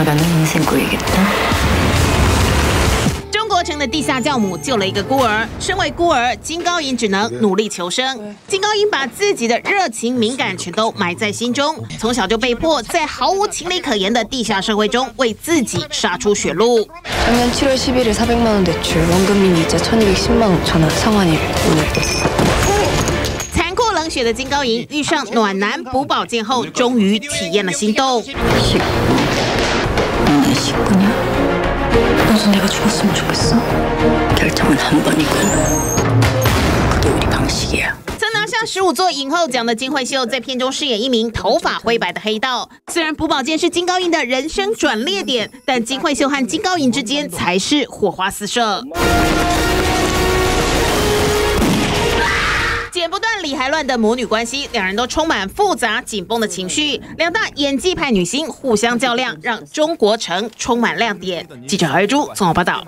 나가는 인생 꼴이겠다. 中国城的地下教母救了一个孤儿，身为孤儿，金高银只能努力求生。金高银把自己的热情、敏感全都埋在心中，从小就被迫在毫无情理可言的地下社会中为自己杀出血路。 작년 7월 11일 400만 원 대출, 원금민 이자 1,210만 5천 원, 상환일 오늘. 残酷冷血的金高银遇上暖男补宝剑后，终于体验了心动。 넌 식구냐? 너도 내가 죽었으면 좋겠어? 결정은 한 번이군. 그게 우리 방식이야. 曾拿下15座影后奖的金惠秀，在片中饰演一名头发灰白的黑道。虽然朴宝剑是金高银的人生转捩点，但金惠秀和金高银之间才是火花四射。 剪不断理还乱的母女关系，两人都充满复杂紧绷的情绪。两大演技派女星互相较量，让中国城充满亮点。记者何日珠综合报道。